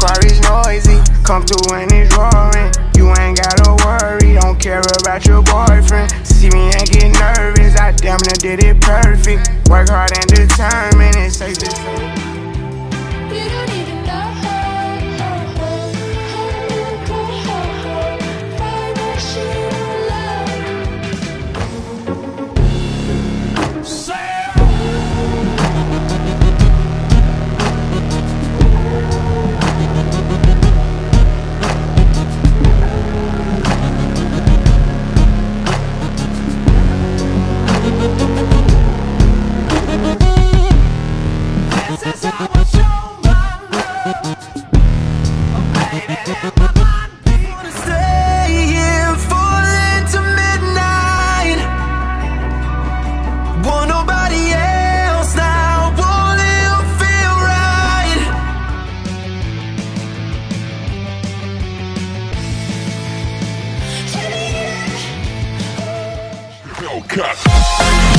car is noisy, come through and it's roaring. You ain't gotta worry, don't care about your boyfriend. See me and get nervous, I damn near did it perfect. Work hard and determined, it's safe to say. You don't even know cut.